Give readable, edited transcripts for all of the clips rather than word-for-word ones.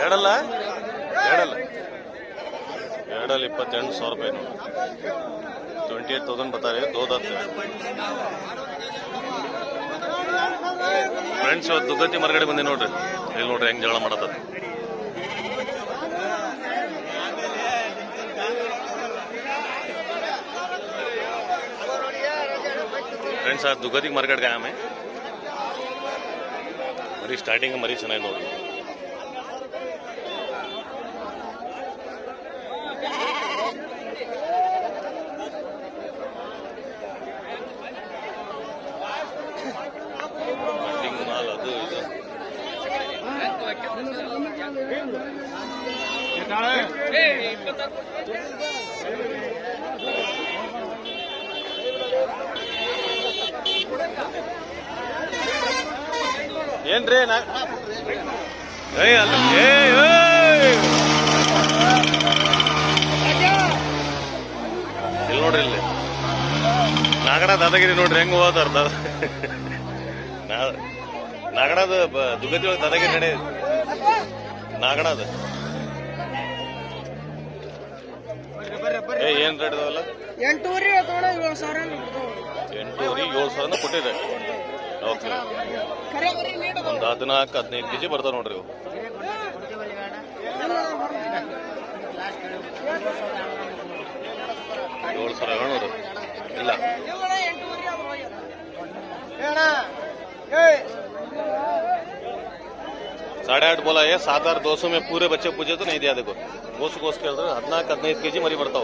ಎರಡಲ್ಲ ಎರಡಲ್ಲ ಎರಡಲ್ಲಿ 28,000 ರೂಪಾಯಿ ನೋಡಿ. 28,000 बता रहे, 2 दांत ಫ್ರೆಂಡ್ಸ್. ಇವತ್ತು ದುಗ್ಗತ್ತಿ ಮಾರ್ಕೆಟ್ ಬಂದಿ ನೋಡ್ರಿ. ಇಲ್ಲಿ ನೋಡ್ರಿ ಹೆಂಗ್ ಜಗಳ ಮಾಡತ್ತ फ्रेंड्स. आज दुगती मार्केट गया मैं मरी स्टार्टिंग मरी ಚೆನ್ನಾಗಿ ನೋಡಿ. ಮಾಲ್ ಅದು ಇದು ಏನ್ರಿ ಇಲ್ಲಿ ನೋಡ್ರಿ, ಇಲ್ಲಿ ನಾಗಡ ದಾದಾಗಿರಿ ನೋಡ್ರಿ ಹೆಂಗ್ ಹೋದಾರ. ನಾಗಡದ ದುಗತಿ ಒಳಗೆ ದಾದಾಗಿರಿ ನಡೆ ನಾಗಡದ ಏನ್ ರೇಟ್ ಇದಾವಲ್ಲ? 8,000 ಕೊಟ್ಟಿದೆ. ಓಕೆ, ಒಂದು 14-15 ಕೆಜಿ ಬರ್ತಾವ ನೋಡ್ರಿ ಇವು. 7,700 ಇಲ್ಲ. 8.5 बोला है. 7,200 में पूरे बच्चे पूछे तो नहीं दिया. देखो गोस गोस के 14-15 ಕೆಜಿ ಮರಿ ಬರ್ತಾವ.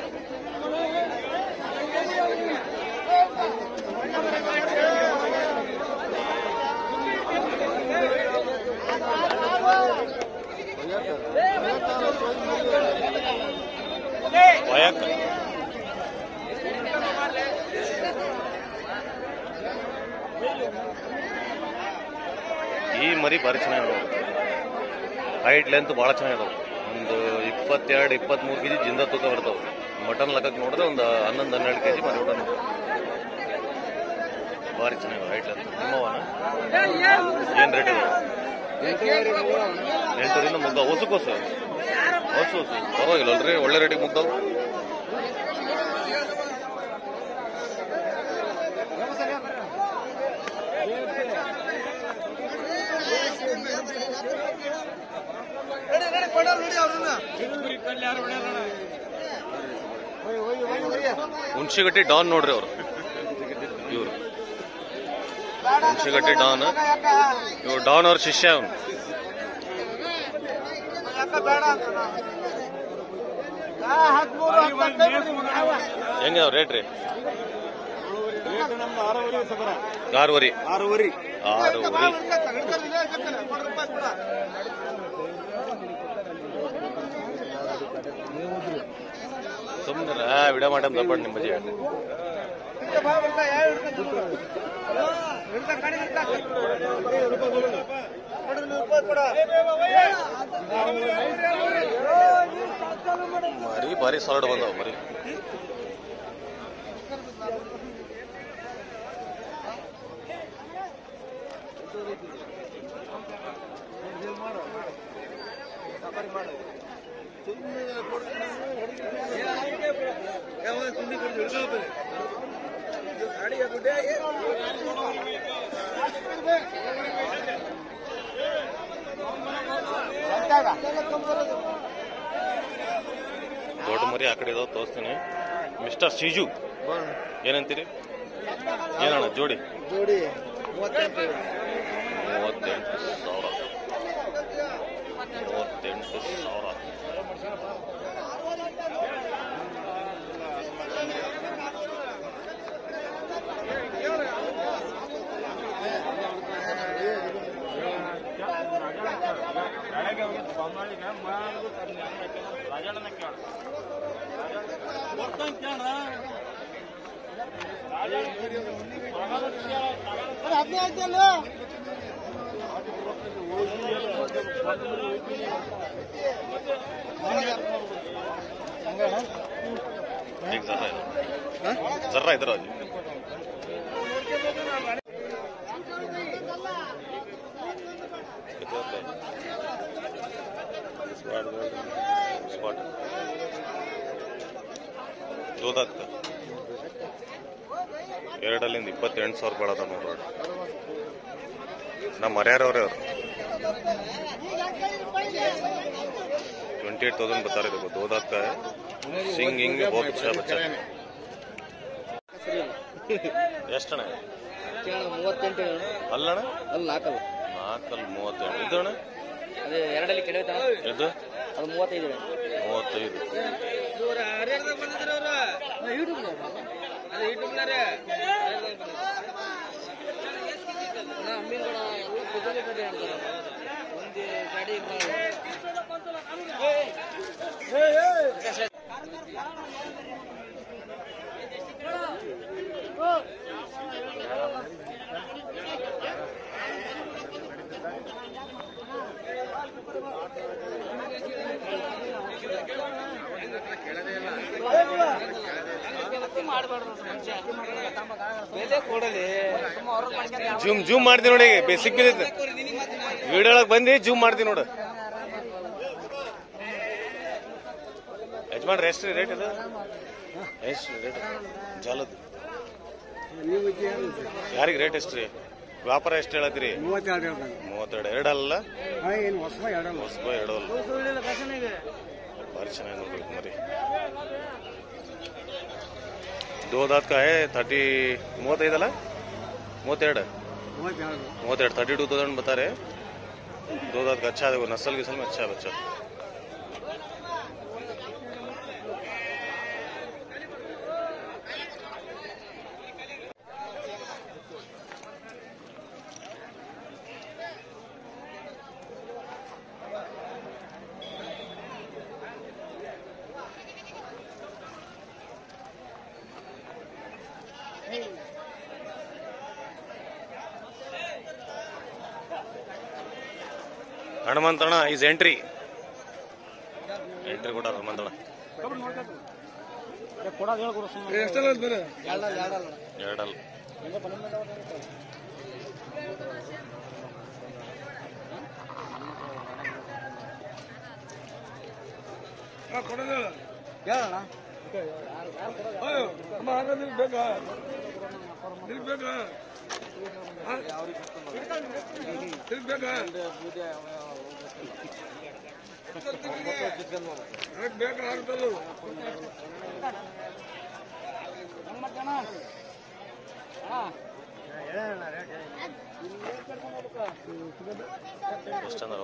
ಈ ಮರಿ ಭಾರಿ ಚೆನ್ನಾಗಿ ಹೈಟ್ ಲೆಂತ್ ಬಹಳ ಚೆನ್ನಾಗಿದಾವ. ಒಂದು 22-23 ಕೆಜಿ ಜಿಂದ ತೂಕ ಬರ್ತಾವ. ಮಟನ್ ಲೆಕ್ಕಕ್ಕೆ ನೋಡಿದ್ರೆ ಒಂದು 11-12 ಕೆಜಿ ಮರಿ ಊಟ ಭಾರಿ ಚೆನ್ನಾಗಿ ಹೈಟ್ ಲೆಂತ್. ನಿಮ್ಮವನ ಏನ್ ರೇಟ್ ಇದಾವ? 8,000 ಮುಗ್ದಾವ. ಹೊಸು ಪರವಾಗಿಲ್ಲಲ್ರಿ, ಒಳ್ಳೆ ರೇಟಿಗೆ ಮುಗ್ದಾವ. ಹುಣಸಿಗಟ್ಟಿ ಡಾನ್ ನೋಡ್ರಿ ಅವ್ರು. ಇವ್ರು ಹುಣಸಿಗಟ್ಟಿ ಡಾನ್. ಇವ್ರು ಡಾನ್ ಅವ್ರ ಶಿಷ್ಯ. ಅವನು ಹೆಂಗ ರೇಟ್ ರೀ? 6,500. ಸುಮ್ಮನೆ ವಿಡಿಯೋ ಮಾಡಮ್ ತಪ್ಪ ನಿಮ್ಮ ಬಜೆ. ಮರಿ ಭಾರಿ ಸಾಲಡ್ ಬಂದವ ಮರಿ. ದೊಡ್ಡ ಮರಿ ಆ ಕಡೆ ಇದಾವ, ತೋರಿಸ್ತೀನಿ. ಮಿಸ್ಟರ್ ಸಿಜು ಏನಂತೀರಿ? ಏನಣ್ಣ ಜೋಡಿ? 38,000. 38,000. जर्रा इधर आ जाओ. स्पॉट ದೋದಾತ್ ಎರಡಲ್ಲಿಂದ 28,000 ರೂಪಾಯಿ ಅದ ನೋಡ್ರಿ. ನಮ್ಮ ಮರ್ಯಾರವ್ರೆ ಅವರು 28,000 बता रहे देखो. दो दांत का है, सिंग इंग बहुत अच्छा बच्चा है. ಎಷ್ಟಣ್ಣ? 38 ಅಲ್ಲಣ್ಣ ಅಲ್ಲಿ 4 38 ಇದಣ್ಣ ಅದೇ ಎರಡಲ್ಲಿ ಕೆಡವೆ ಇದು ಅದು 35 ಜೂಮ್ ಜೂಮ್ ಮಾಡ್ತೀನಿ ನೋಡಿ. ಬೇಸಿಕ್ ಬಿದ್ದೈತೆ ವಿಡಿಯೋ ಒಳಗೆ ಬಂದು ಜೂಮ್ ಮಾಡ್ತೀನಿ ನೋಡು. ಯಜಮಾನ್ರಿ ಎಷ್ಟು ರೇಟ್ ಇದು? ಎಷ್ಟು ರೇಟ್ ಜಾಲದ್ದು? ಯಾರಿಗೆ ರೇಟ್ ಎಷ್ಟು ರೀ? ವ್ಯಾಪಾರ ಎಷ್ಟು ಹೇಳತ್ತೀರಿ? 32. ಎರಡಲ್ಲ ಹೊಸಬ ಎರಡಲ್ಲ. ಭಾರಿ ಚೆನ್ನಾಗಿ ನೋಡ್ರಿ ಮರಿ. दो दांत का है 30 35 ಅಲ್ಲ 32 32,000 बता रहे. दो दांत का अच्छा है, देखो नस्ल की में अच्छा है बच्चा. ಹನುಮಂತಣ್ಣ ಈಸ್ ಎಂಟ್ರಿ ಕೂಡ ಹನುಮಂತಣ್ಣ ಎರಡಲ್ಲ. ಎಷ್ಟಂದ್ರ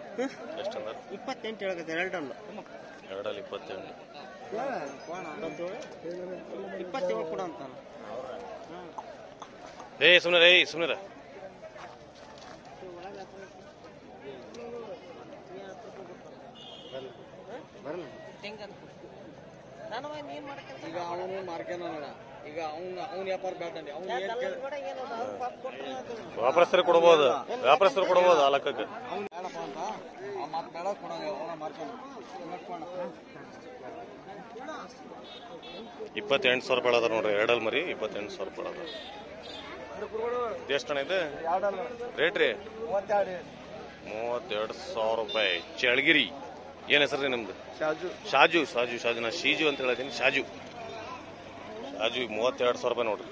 28 ಹೇಳಕತ್ತೆ. ಎರಡಲ್ಲ 28 27 ಕೂಡ ಅಂತ. ಸುಮ್ನೆ ಈಗ ಅವನು ಮಾರ್ಕೆನ ಈಗ ಅವ್ನ ವ್ಯಾಪಾರ ಬೇಟಂడి. ವ್ಯಾಪಾರಸ್ಥರು ಕೊಡಬಹುದು ಆ ಲೆಕ್ಕಕ್ಕೆ. 28,000 ರೂಪಾಯಿ ಅದ ನೋಡ್ರಿ. ಎರಡಲ್ ಮರಿ 28,000 ರೂಪಾಯಿ ಅದ. ಎಷ್ಟಣ್ಣ ಇದೆ ರೇಟ್ ರೀ? 32,000 ರೂಪಾಯಿ. ಚಳಗಿರಿ ಏನ್ ಹೆಸರು ರೀ ನಿಮ್ದು? ಶಾಜು. ನಾ ಶೀಜು ಅಂತ ಹೇಳ್ತೀನಿ. ಶಾಜು 32,000 ರೂಪಾಯಿ ನೋಡ್ರಿ.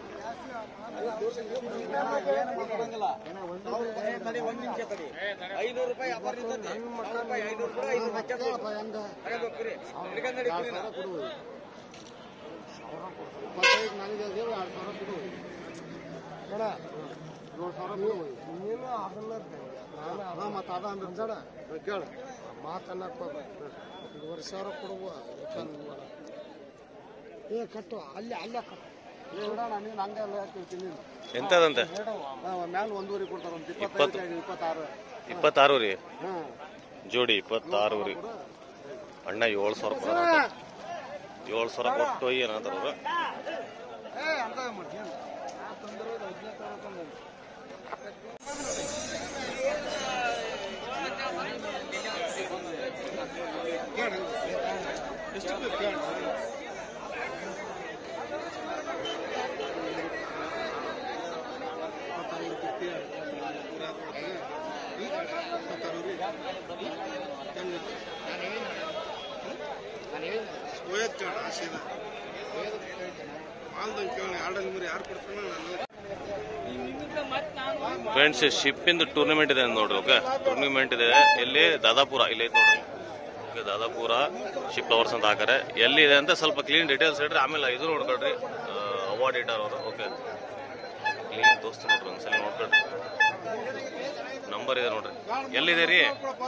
ಎಂತದಂತೆ? ಮ್ಯಾಲ 1.5 ಕೊಡ್ತಾರ. 26 ರೀ ಜೋಡಿ. 26 ರೀ. ಅಣ್ಣ 7,000 ರೂಪಾಯಿ 7,000 ಕೊಟ್ಟು ಏನಂತಾರ ಅವ್ರು? ಫ್ರೆಂಡ್ಸ್ ಶಿಪ್ಪಿಂದು ಟೂರ್ನಮೆಂಟ್ ಇದೆ ನೋಡ್ರಿ. ಓಕೆ, ಟೂರ್ನಮೆಂಟ್ ಇದೆ ಎಲ್ಲಿ? ದಾದಾಪುರ. ಇಲ್ಲಿ ಐತೆ ನೋಡ್ರಿ. ಓಕೆ, ದಾದಾಪುರ ಶಿಪ್ ಲವರ್ಸ್ ಅಂತ ಹಾಕಾರೆ. ಎಲ್ಲಿ ಇದೆ ಅಂತ ಸ್ವಲ್ಪ ಕ್ಲೀನ್ ಡೀಟೇಲ್ಸ್ ಹೇಳ್ರಿ. ಆಮೇಲೆ ಇದು ನೋಡ್ಕೊಳ್ರಿ, ಅವಾರ್ಡ್ ಇಟ್ಟಾರ ಅವರು. ಓಕೆ, ಕ್ಲೀನ್ ದೋಸ್ತು ನೋಡ್ರಿ, ಒಂದ್ಸಲ ನೋಡ್ಕೊಳ್ರಿ. ನಂಬರ್ ಇದೆ ನೋಡ್ರಿ. ಎಲ್ಲಿದೆ ರೀ?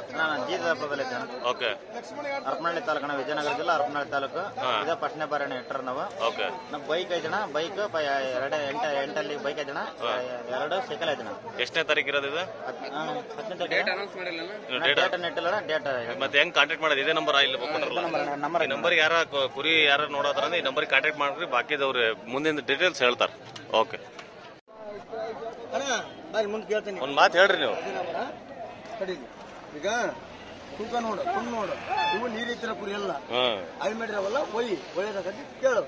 ಓಕೆ, ಹರಪನಹಳ್ಳಿ ತಾಲೂಕು, ವಿಜಯನಗರ ಜಿಲ್ಲಾ ಹರಪನಹಳ್ಳಿ ತಾಲೂಕು. ಇದೇ ಫಸ್ಟ್ನೇ ಬಾರಿನ ಇಟ್ಟರು ನಾವು. ಓಕೆ, ನಮ್ಮ ಬೈಕ್ 5 ಜನ, ಬೈಕ್ 8 ಬೈಕ್ 5 ಜನ, 2 ಸೈಕಲ್ 5 ಜನ. ಎಷ್ಟನೇ ತಾರೀಕು ಇರೋದು ಇದು? 10ನೇ ತಾರೀಕು. ಡೇಟ್ ಮತ್ತೆ ಹೆಂಗ್ ಕಾಂಟ್ಯಾಕ್ಟ್ ಮಾಡೋದು? ಇದೇ ನಂಬರ್ ಇಲ್ಲಿ ನಂಬರ್. ಈ ನಂಬರ್ ಯಾರ ಕುರಿ ಯಾರು ನೋಡೋದ್ರ ಈ ನಂಬರ್ ಕಾಂಟ್ಯಾಕ್ಟ್ ಮಾಡ್ರಿ. ಬಾಕಿದವ್ರು ಮುಂದಿನ ಡೀಟೇಲ್ಸ್ ಹೇಳ್ತಾರೆ. ಓಕೆ, ಮುಂದೆ ಕೇಳ್ತೀನಿ. ಒಂದ್ ಮಾತು ಹೇಳ್ರಿ ನೀವು. ಈಗ ತೂಕ ನೋಡು, ತುಂಬ ನೋಡು. ಇವು ನೀರಿತ್ತಿರ ಕುರಿ ಎಲ್ಲ ಅಲ್ಲಿ ಮಾಡಿರವಲ್ಲ, ಒಯ್ಯದಾಗತ್ತಿ ಕೇಳು.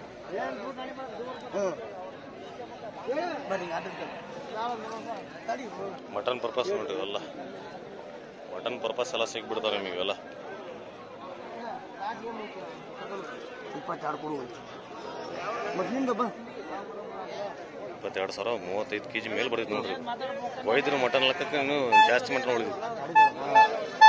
ಮಟನ್ ಪರ್ಪಸ್ ನೋಡ್ರಿ ಇವೆಲ್ಲ. ಮಟನ್ ಪರ್ಪಸ್ ಎಲ್ಲ ಸಿಗ್ಬಿಡ್ತಾವೆ ನಿಮಗೆ ಇವೆಲ್ಲ. 22 ಕೊಡು ಮತ್ತೆ ನಿಂದ ಬಾ. 22,000 35 kg ಮೇಲೆ ಬರ್ತೈತೆ ನೋಡ್ರಿ. ಒಯ್ದ್ರು ಮಟನ್ ಲೆಕ್ಕಕ್ಕೆ ಜಾಸ್ತಿ ಮಟನ್ ಉಳಿದ್ವಿ.